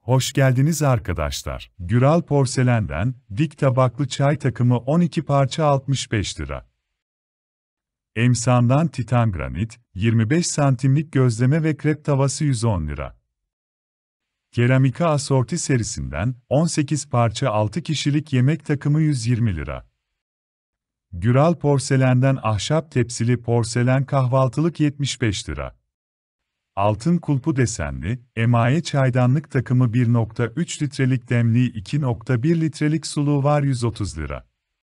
Hoş geldiniz arkadaşlar. Güral Porselen'den dik tabaklı çay takımı 12 parça 65 lira. Emsan'dan Titan Granit 25 santimlik gözleme ve krep tavası 110 lira. Keramika Asorti serisinden 18 parça 6 kişilik yemek takımı 120 lira. Güral Porselen'den ahşap tepsili porselen kahvaltılık 75 lira. Altın kulpu desenli, emaye çaydanlık takımı 1,3 litrelik demliği 2,1 litrelik suluğu var 130 lira.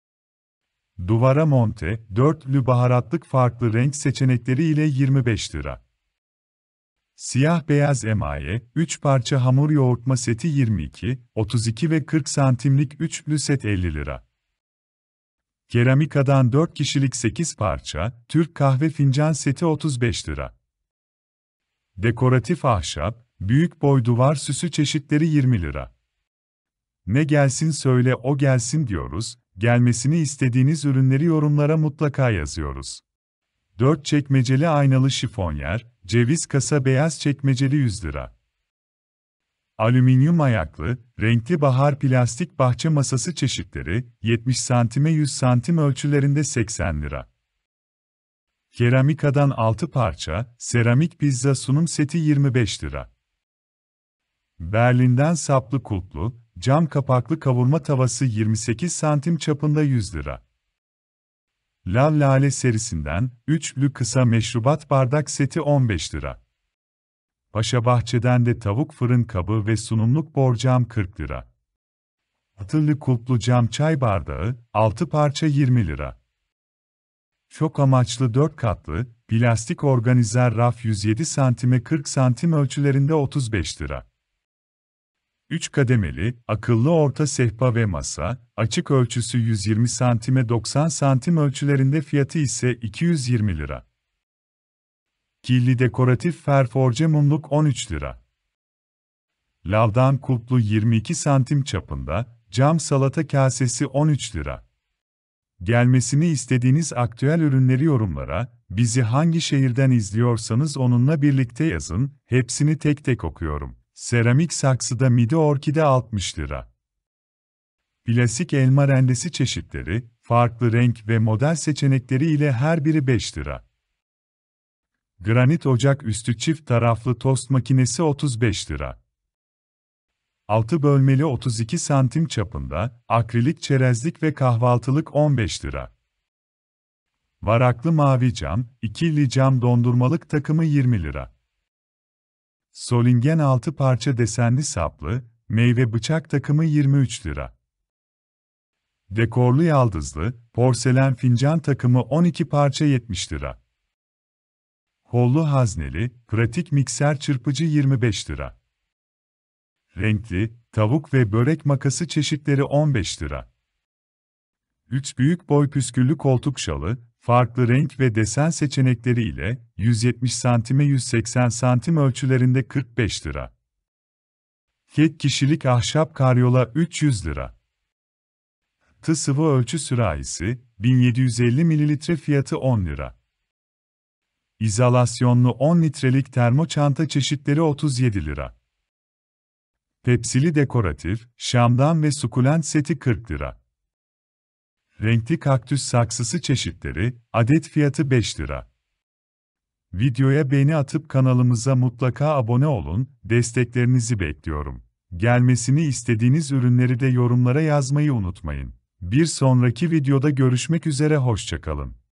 Duvara monte, dörtlü baharatlık farklı renk seçenekleri ile 25 lira. Siyah beyaz emaye, 3 parça hamur yoğurtma seti 22, 32 ve 40 santimlik üçlü set 50 lira. Keramikadan 4 kişilik 8 parça, Türk kahve fincan seti 35 lira. Dekoratif ahşap, büyük boy duvar süsü çeşitleri 20 lira. Ne gelsin söyle o gelsin diyoruz, gelmesini istediğiniz ürünleri yorumlara mutlaka yazıyoruz. 4 çekmeceli aynalı şifonyer, ceviz kasa beyaz çekmeceli 100 lira. Alüminyum ayaklı, renkli bahar plastik bahçe masası çeşitleri, 70 santime 100 santim ölçülerinde 80 lira. Keramikadan 6 parça, seramik pizza sunum seti 25 lira. Berlin'den saplı kulplu, cam kapaklı kavurma tavası 28 santim çapında 100 lira. Lav Lale serisinden, üçlü kısa meşrubat bardak seti 15 lira. Paşabahçe'den de tavuk fırın kabı ve sunumluk borcam 40 lira. Atıllı kulplu cam çay bardağı, 6 parça 20 lira. Çok amaçlı 4 katlı, plastik organizer raf 107 santime 40 santim ölçülerinde 35 lira. 3 kademeli, akıllı orta sehpa ve masa, açık ölçüsü 120 santime 90 santim ölçülerinde fiyatı ise 220 lira. Killi dekoratif ferforje mumluk 13 lira. Lavdan kulplu 22 santim çapında, cam salata kasesi 13 lira. Gelmesini istediğiniz aktüel ürünleri yorumlara, bizi hangi şehirden izliyorsanız onunla birlikte yazın, hepsini tek tek okuyorum. Seramik saksıda midi orkide 60 lira. Plastik elma rendesi çeşitleri, farklı renk ve model seçenekleri ile her biri 5 lira. Granit ocak üstü çift taraflı tost makinesi 35 lira. 6 bölmeli 32 santim çapında, akrilik çerezlik ve kahvaltılık 15 lira. Varaklı mavi cam, ikili cam dondurmalık takımı 20 lira. Solingen 6 parça desenli saplı, meyve bıçak takımı 23 lira. Dekorlu yaldızlı, porselen fincan takımı 12 parça 70 lira. Kollu hazneli, pratik mikser çırpıcı 25 lira. Renkli, tavuk ve börek makası çeşitleri 15 lira. 3 büyük boy püsküllü koltuk şalı, farklı renk ve desen seçenekleri ile 170 santime 180 santim ölçülerinde 45 lira. Tek kişilik ahşap karyola 300 lira. Tı sıvı ölçü sürahisi, 1750 mililitre fiyatı 10 lira. İzolasyonlu 10 litrelik termo çanta çeşitleri 37 lira. Tepsili dekoratif, şamdan ve sukulent seti 40 lira. Renkli kaktüs saksısı çeşitleri, adet fiyatı 5 lira. Videoya beğeni atıp kanalımıza mutlaka abone olun, desteklerinizi bekliyorum. Gelmesini istediğiniz ürünleri de yorumlara yazmayı unutmayın. Bir sonraki videoda görüşmek üzere, hoşça kalın.